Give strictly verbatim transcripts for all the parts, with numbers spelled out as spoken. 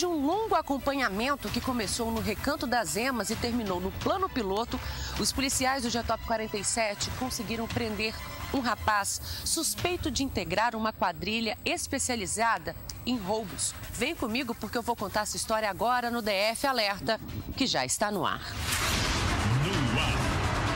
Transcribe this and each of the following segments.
de um longo acompanhamento que começou no Recanto das Emas e terminou no Plano Piloto, os policiais do G T O P quarenta e sete conseguiram prender um rapaz suspeito de integrar uma quadrilha especializada em roubos. Vem comigo porque eu vou contar essa história agora no D F Alerta, que já está no ar. No ar.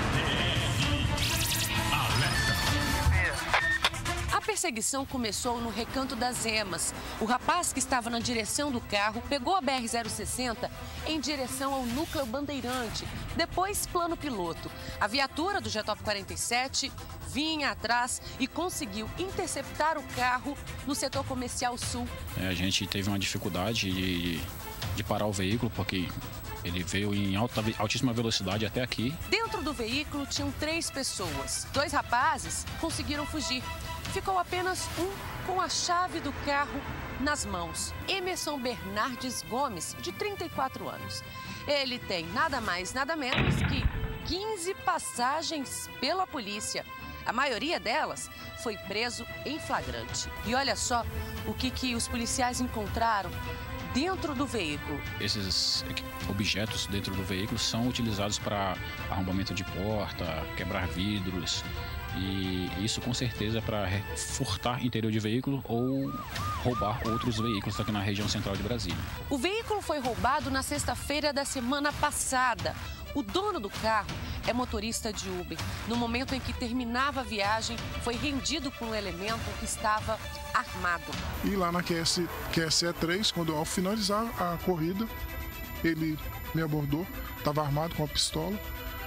A perseguição começou no Recanto das Emas. O rapaz que estava na direção do carro pegou a B R zero sessenta em direção ao Núcleo Bandeirante, depois Plano Piloto. A viatura do G T O P quarenta e sete vinha atrás e conseguiu interceptar o carro no setor comercial sul. É, a gente teve uma dificuldade de, de parar o veículo porque ele veio em alta, altíssima velocidade até aqui. Dentro do veículo tinham três pessoas. Dois rapazes conseguiram fugir. Ficou apenas um com a chave do carro nas mãos. Emerson Bernardes Gomes, de trinta e quatro anos. Ele tem nada mais, nada menos que quinze passagens pela polícia. A maioria delas foi preso em flagrante. E olha só o que, que os policiais encontraram dentro do veículo. Esses objetos dentro do veículo são utilizados para arrombamento de porta, quebrar vidros. E isso com certeza para furtar interior de veículo ou roubar outros veículos aqui na região central de Brasília. O veículo foi roubado na sexta-feira da semana passada. O dono do carro é motorista de Uber. No momento em que terminava a viagem, foi rendido por um elemento que estava armado. E lá na Q S, Q S E três, quando ao finalizar a corrida, ele me abordou, estava armado com a pistola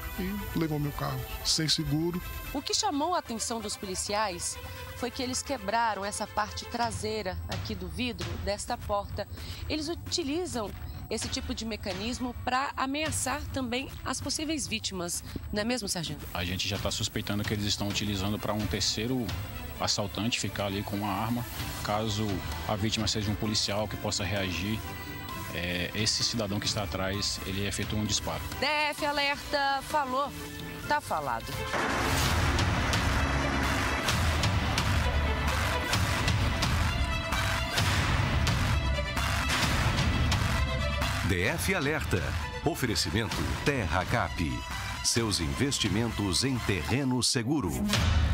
e levou meu carro sem seguro. O que chamou a atenção dos policiais foi que eles quebraram essa parte traseira aqui do vidro desta porta. Eles utilizam esse tipo de mecanismo para ameaçar também as possíveis vítimas, não é mesmo, sargento? A gente já está suspeitando que eles estão utilizando para um terceiro assaltante ficar ali com uma arma, caso a vítima seja um policial que possa reagir. É, esse cidadão que está atrás, ele efetuou um disparo. D F Alerta falou, tá falado. D F Alerta. Oferecimento Terra Cap. Seus investimentos em terreno seguro.